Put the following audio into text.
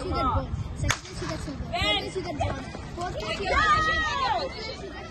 she got gold. Second place she got silver. Third place she got bronze. Fourth place she got